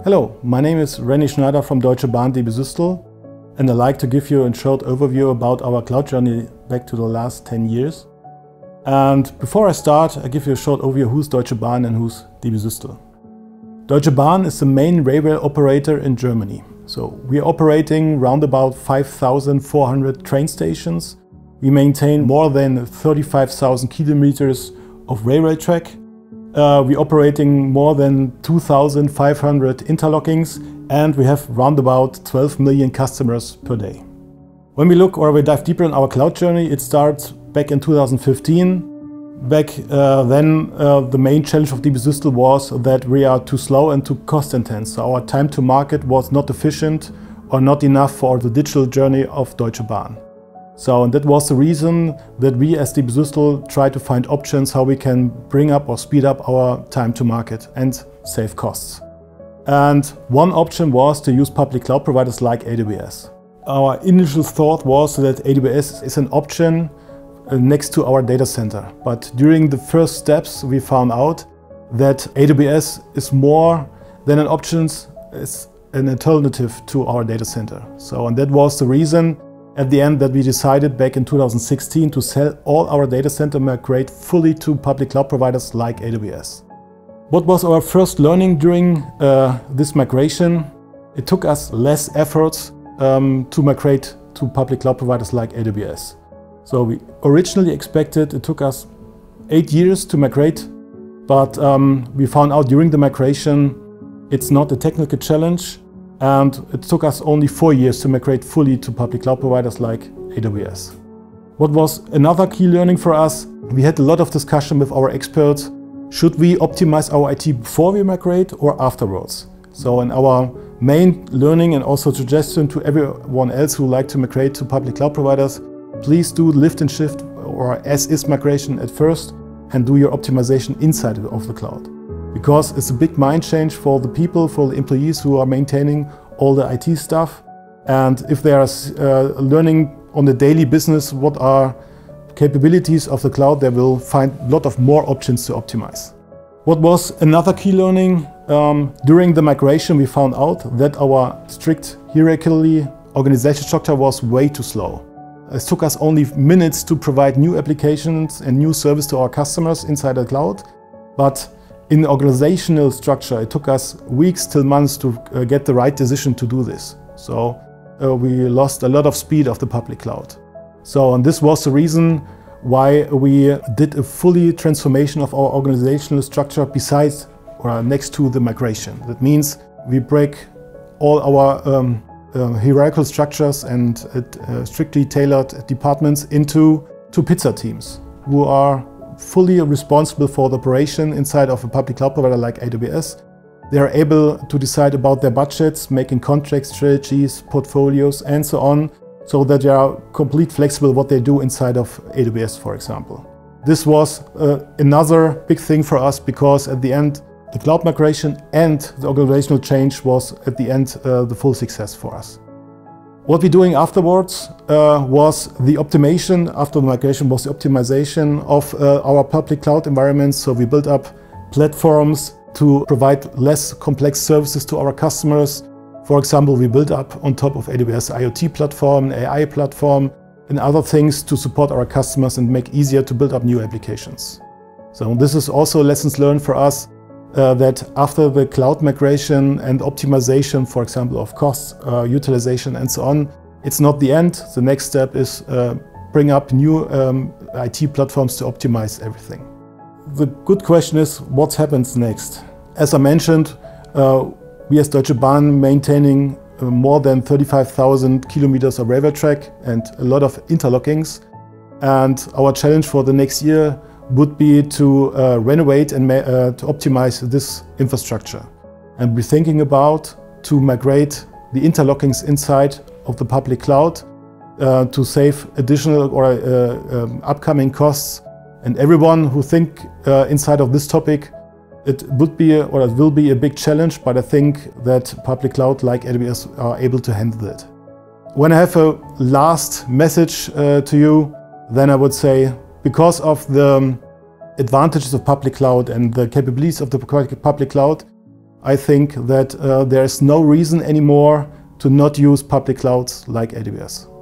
Hello, my name is René Schneider from Deutsche Bahn DB Systel, and I'd like to give you a short overview about our cloud journey back to the last 10 years. And before I start, I give you a short overview who's Deutsche Bahn and who's DB Systel. Deutsche Bahn is the main railway operator in Germany. So we are operating around about 5,400 train stations. We maintain more than 35,000 kilometers of railway track. We're operating more than 2,500 interlockings, and we have around about 12 million customers per day. When we look or we dive deeper in our cloud journey, it starts back in 2015. Back then, the main challenge of DB Systel was that we are too slow and too cost intense. So our time to market was not efficient or not enough for the digital journey of Deutsche Bahn. And that was the reason that we as DB Systel try to find options how we can bring up or speed up our time to market and save costs. And one option was to use public cloud providers like AWS. Our initial thought was that AWS is an option next to our data center. But during the first steps, we found out that AWS is more than an option, it's an alternative to our data center. And that was the reason at the end that we decided back in 2016 to sell all our data center, migrate fully to public cloud providers like AWS. What was our first learning during this migration? It took us less efforts to migrate to public cloud providers like AWS. So we originally expected it took us 8 years to migrate, but we found out during the migration it's not a technical challenge. And it took us only 4 years to migrate fully to public cloud providers like AWS. What was another key learning for us, we had a lot of discussion with our experts. Should we optimize our IT before we migrate or afterwards? In our main learning and also suggestion to everyone else who like to migrate to public cloud providers, please do lift and shift or as-is migration at first and do your optimization inside of the cloud. Because it's a big mind change for the people, for the employees who are maintaining all the IT stuff. And if they are learning on the daily business what are capabilities of the cloud, they will find a lot of more options to optimize. What was another key learning? During the migration, we found out that our strict hierarchically organization structure was way too slow. It took us only minutes to provide new applications and new service to our customers inside the cloud. But in the organizational structure, it took us weeks till months to get the right decision to do this. We lost a lot of speed of the public cloud. And this was the reason why we did a fully transformation of our organizational structure besides or next to the migration. That means we break all our hierarchical structures and strictly tailored departments into two pizza teams who are fully responsible for the operation inside of a public cloud provider like AWS. They are able to decide about their budgets, making contract strategies, portfolios, and so on, so that they are completely flexible what they do inside of AWS, for example. This was another big thing for us because at the end, the cloud migration and the organizational change was at the end the full success for us. What we're doing afterwards was the optimization, after the migration was the optimization of our public cloud environments. So we built up platforms to provide less complex services to our customers. For example, we built up on top of AWS IoT platform, AI platform, and other things to support our customers and make easier to build up new applications. So this is also lessons learned for us that after the cloud migration and optimization, for example, of costs, utilization and so on, it's not the end. The next step is bring up new IT platforms to optimize everything. The good question is what happens next? As I mentioned, we as Deutsche Bahn maintaining more than 35,000 kilometers of railway track and a lot of interlockings. And our challenge for the next year would be to renovate and to optimize this infrastructure. And we're thinking about to migrate the interlockings inside of the public cloud to save additional or upcoming costs. And everyone who think inside of this topic, it would be or it will be a big challenge, but I think that public cloud like AWS are able to handle it. When I have a last message to you, then I would say, because of the advantages of public cloud and the capabilities of the public cloud, I think that there's no reason anymore to not use public clouds like AWS.